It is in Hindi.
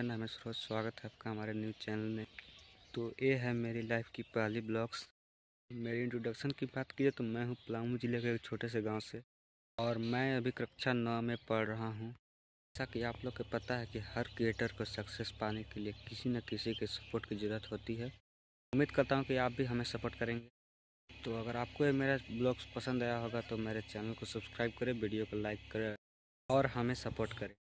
नाम है सूरज। स्वागत है आपका हमारे न्यूज़ चैनल में। तो ये है मेरी लाइफ की पहली ब्लॉग्स। मेरी इंट्रोडक्शन की बात की जाए तो मैं हूँ पलामू ज़िले के एक छोटे से गांव से और मैं अभी कक्षा 9 में पढ़ रहा हूँ। जैसा कि आप लोग को पता है कि हर क्रिएटर को सक्सेस पाने के लिए किसी न किसी के सपोर्ट की ज़रूरत होती है। उम्मीद करता हूँ कि आप भी हमें सपोर्ट करेंगे। तो अगर आपको ये मेरा ब्लॉग्स पसंद आया होगा तो मेरे चैनल को सब्सक्राइब करें, वीडियो को लाइक करें और हमें सपोर्ट करें।